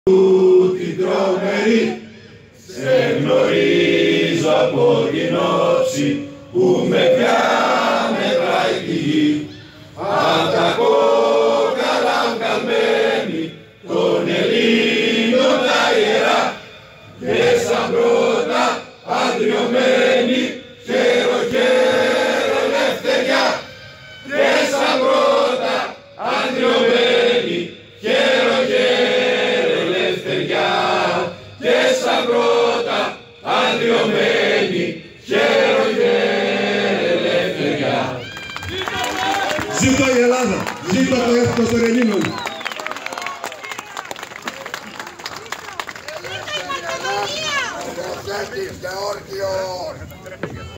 Την τρομερή σε γνωρίζω από την όψη που με μετράει τη γη. Απ' τα κόκαλα βγαλμένη των Ελλήνων τα ιερά και σαν πρώτα αντριωμένη χέρο χέρο ελευθεριά και σαν πρώτα αντριωμένη χέρο χέρο ελευθεριά και σαν πρώτα αντριωμένη χέρο χέρο ελευθεριά. Ζήτω η Ελλάδα! Ζήτω το έθνος των Ελλήνων! Γεώργιο!